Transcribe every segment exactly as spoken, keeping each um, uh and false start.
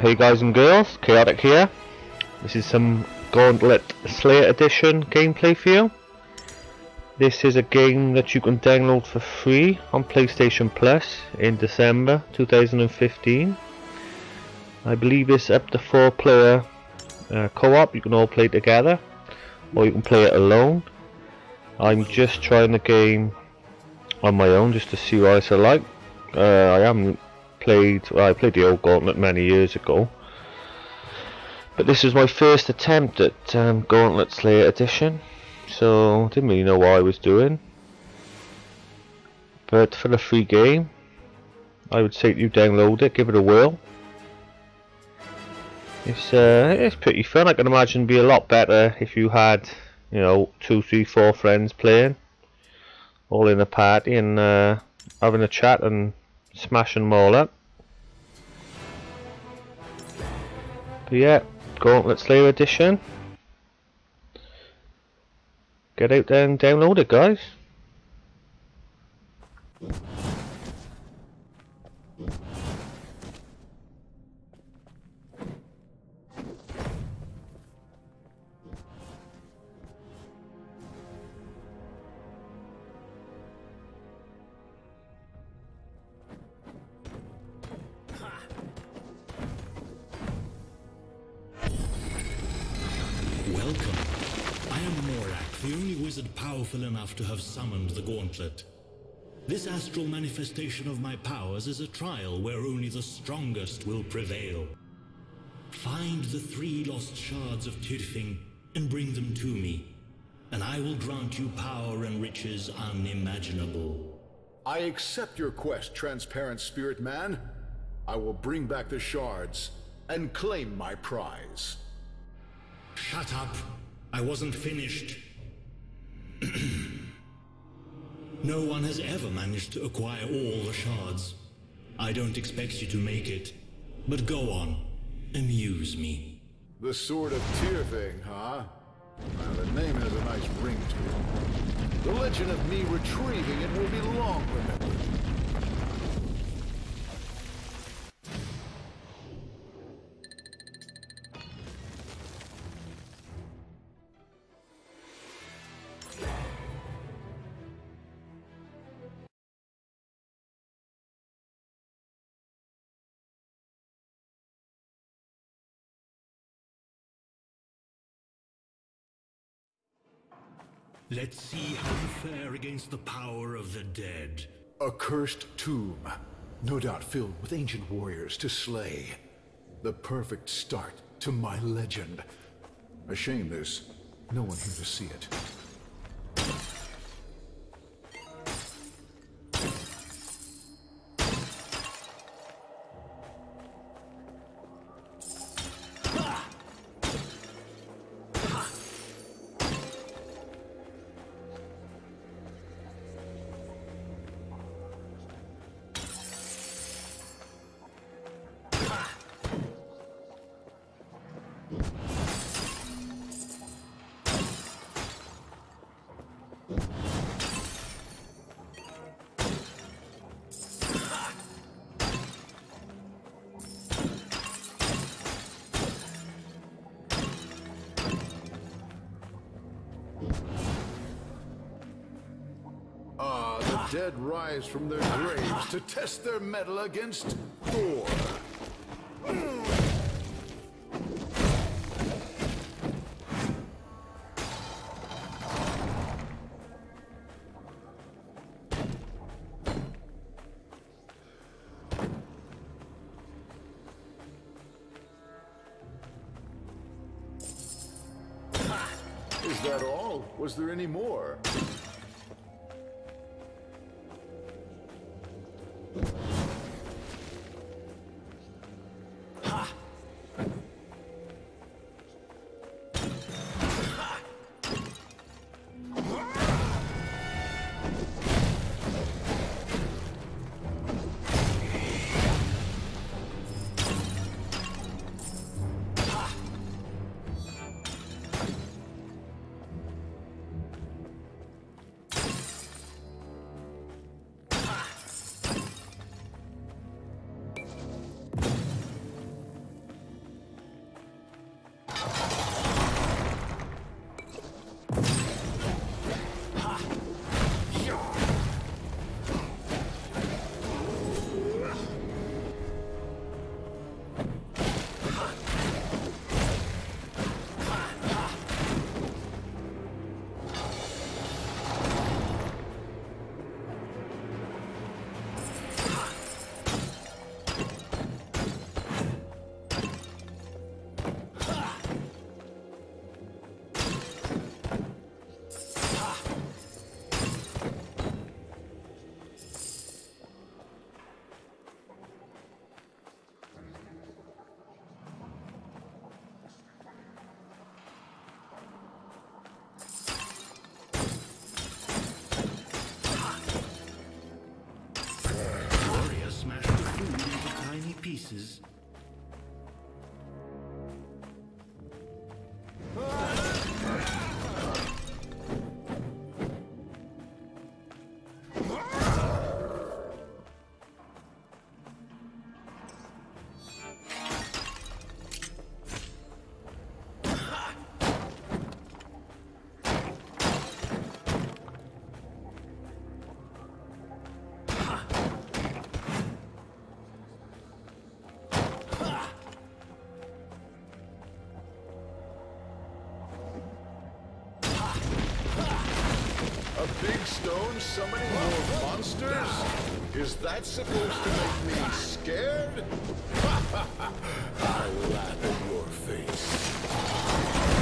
Hey guys and girls, Chaotic here. This is some Gauntlet Slayer Edition gameplay for you. This is a game that you can download for free on PlayStation Plus in December two thousand fifteen. I believe it's up to four player uh, co-op. You can all play together, or you can play it alone. I'm just trying the game on my own just to see what it's like. Uh, I haven't played, well, I played the old Gauntlet many years ago, but this is my first attempt at um, Gauntlet Slayer Edition, so didn't really know what I was doing. But for the free game, I would say you download it, give it a whirl. It's uh, it's pretty fun. I can imagine it'd be a lot better if you had, you know, two, three, four friends playing, all in a party and uh, having a chat and smashing them all up. But yeah, Gauntlet Slayer Edition. Get out there and download it, guys. Welcome. I am Morak, the only wizard powerful enough to have summoned the Gauntlet. This astral manifestation of my powers is a trial where only the strongest will prevail. Find the three lost shards of Tirfing and bring them to me, and I will grant you power and riches unimaginable. I accept your quest, Transparent Spirit Man. I will bring back the shards and claim my prize. Shut up! I wasn't finished. No one has ever managed to acquire all the shards. I don't expect you to make it, but go on, amuse me. The Sword of Tirfing, huh? Well, the name has a nice ring to it. The legend of me retrieving it will be long remembered. Let's see how you fare against the power of the dead. A cursed tomb, no doubt filled with ancient warriors to slay. The perfect start to my legend. A shame there's no one here to see it. Dead rise from their graves to test their mettle against Thor. Is that all? Was there any more? devices. A big stone summoning more monsters? Is that supposed to make me scared? I'll laugh in your face.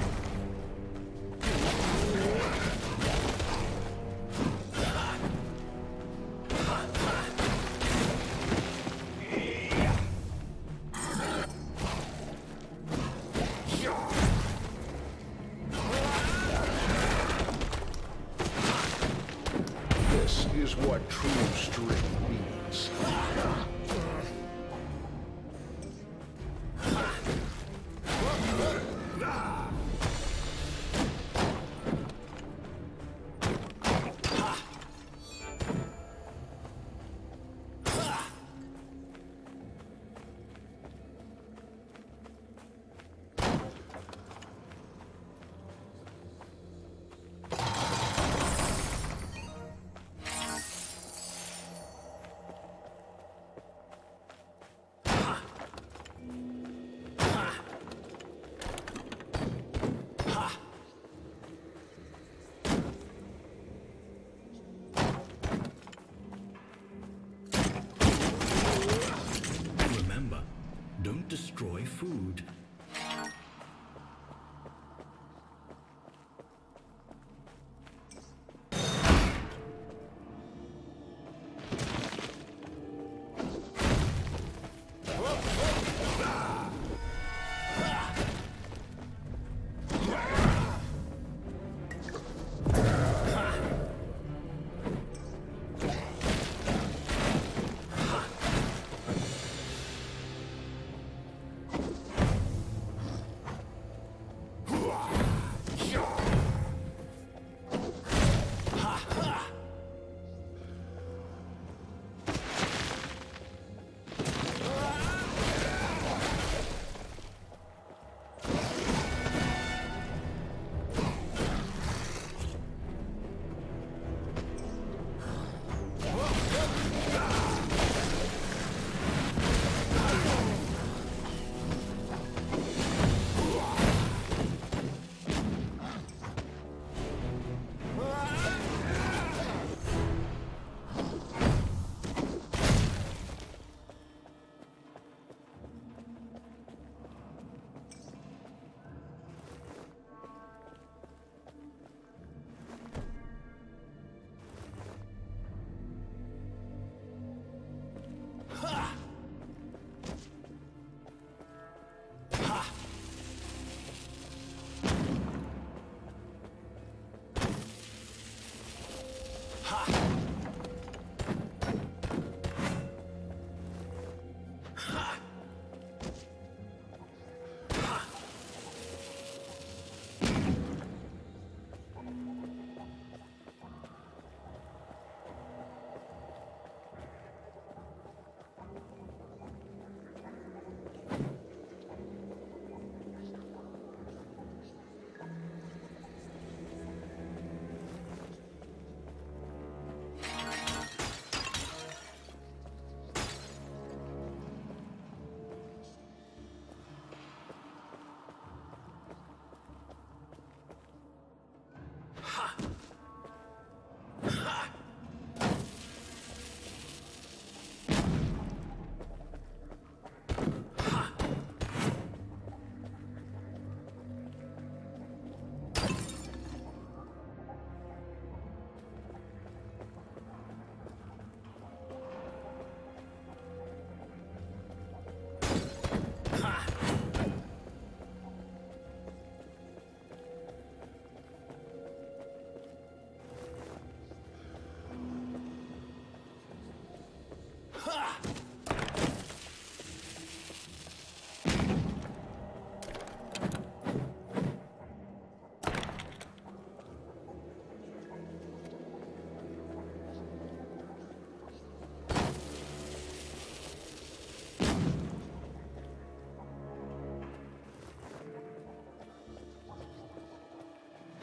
This is what true strength means.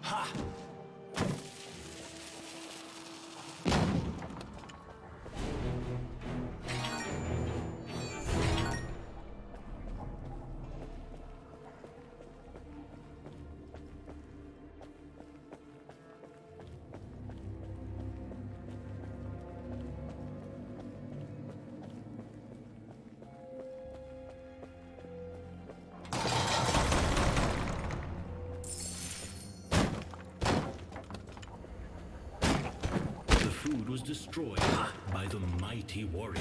Food was destroyed by the mighty warrior.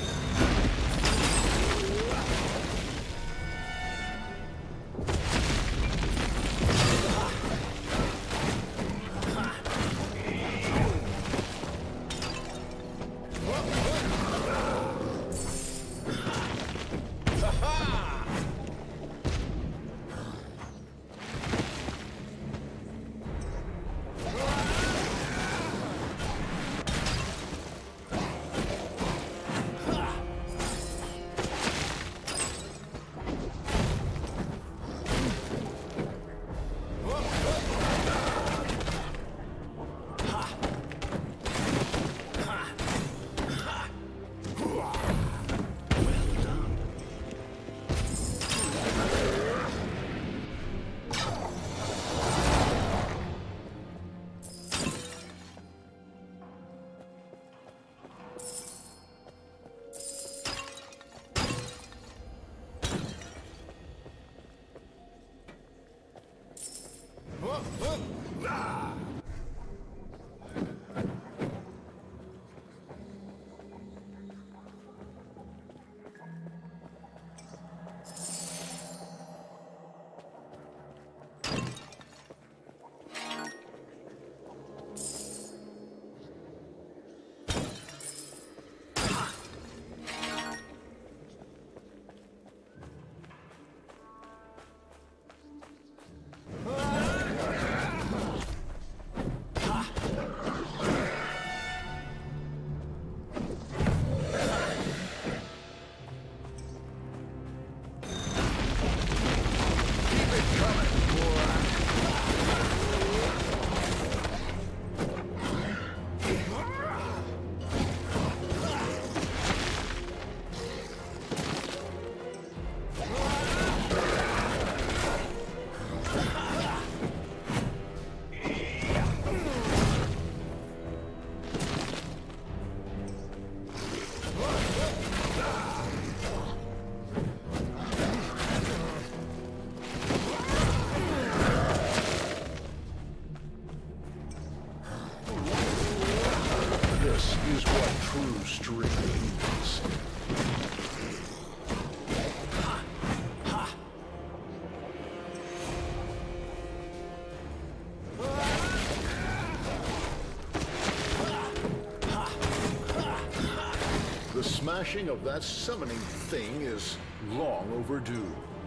The smashing of that summoning thing is long overdue.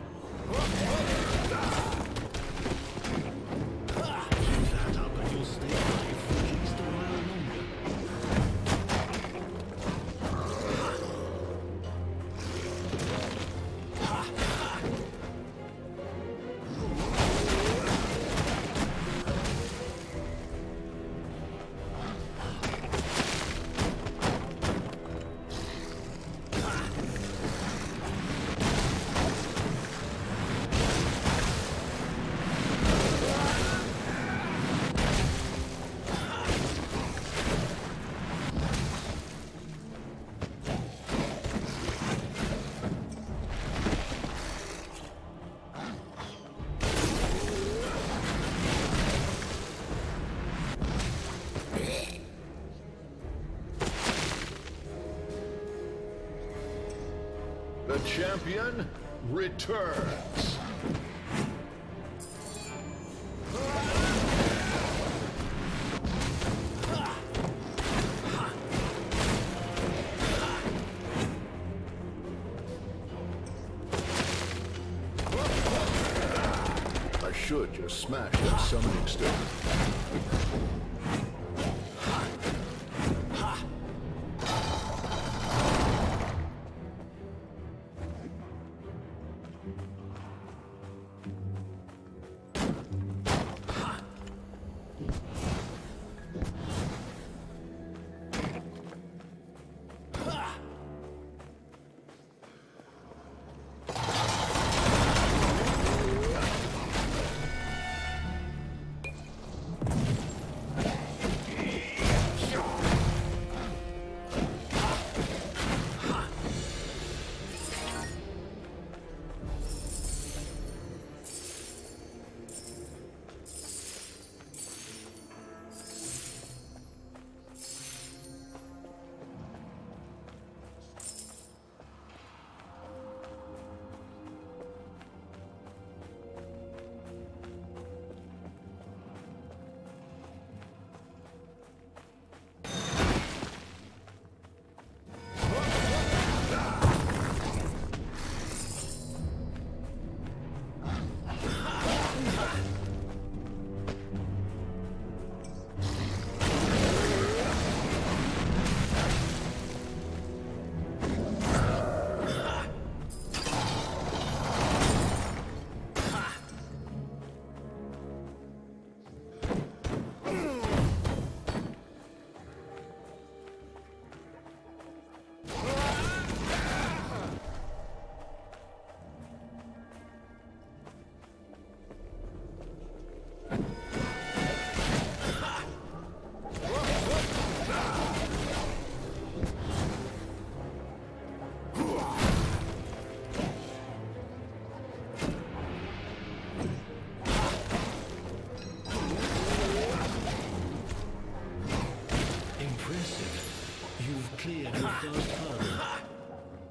Keep that up and you'll stay alive for at least a while longer. The champion returns. I should just smash that summoning stone.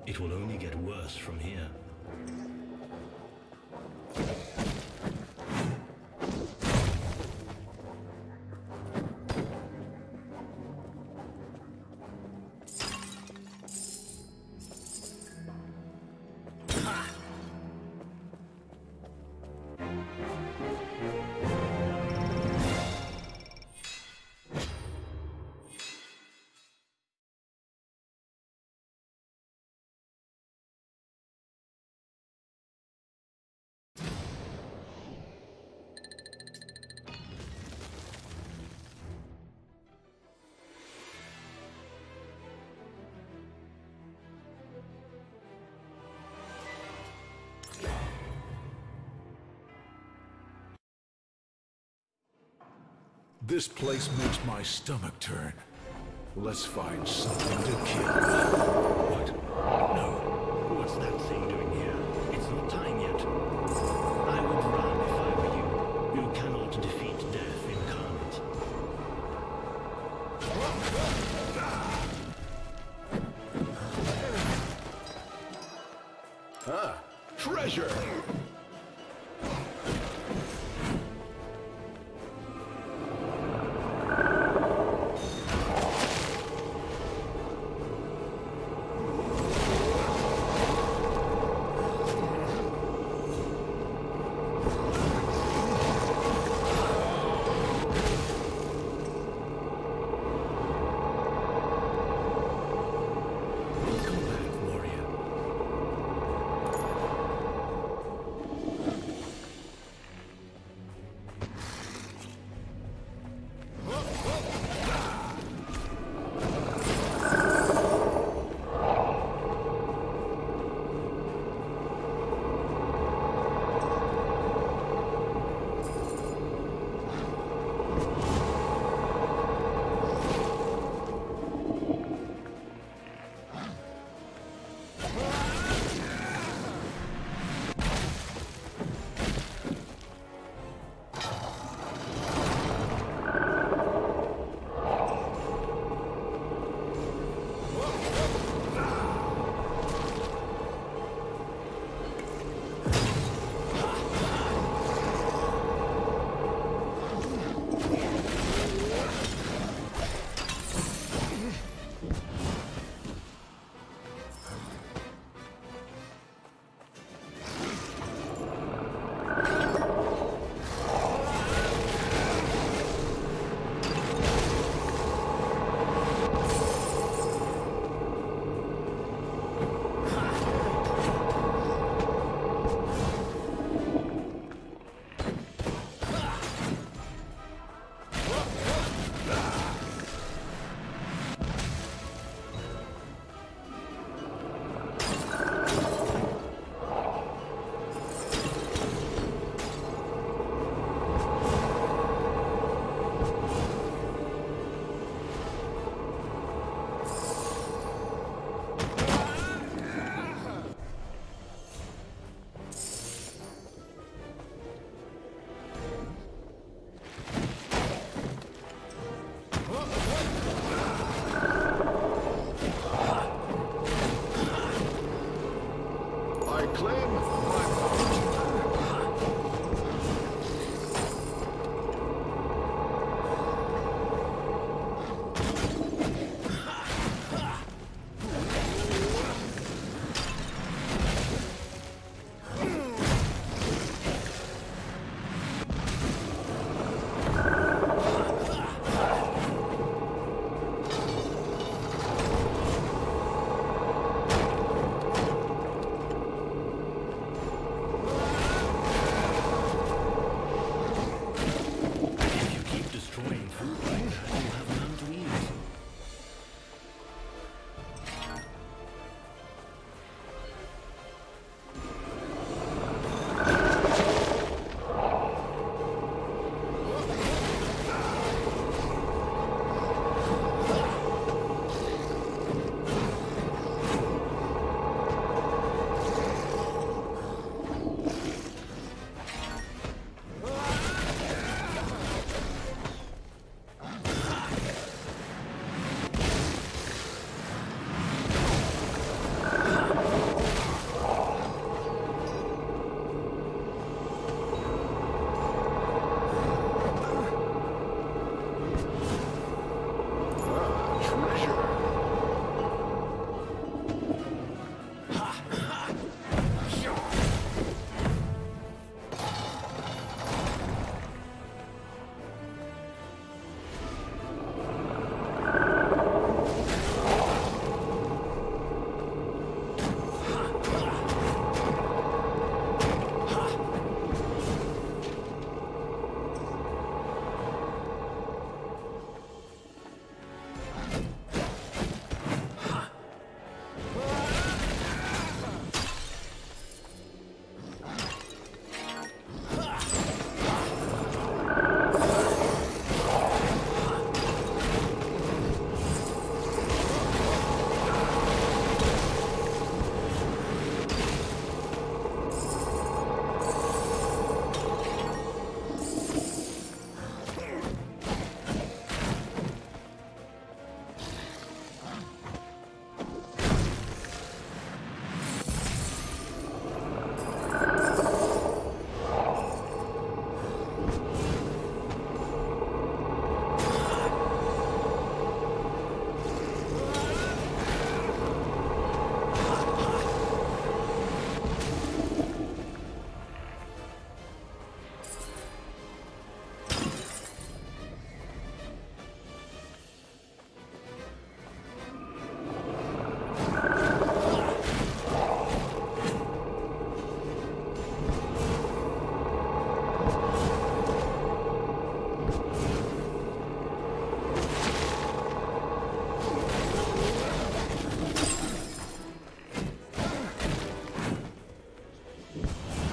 It will only get worse from here. This place makes my stomach turn. Let's find something to kill. What? No. What's that thing doing here? It's not time yet. I would run if I were you. You cannot defeat death incarnate. Ah, treasure!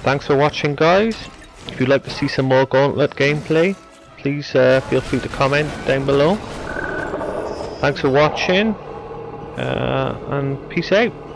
thanks for watching, guys. If you'd like to see some more Gauntlet gameplay, please uh, feel free to comment down below. Thanks for watching, uh, and peace out.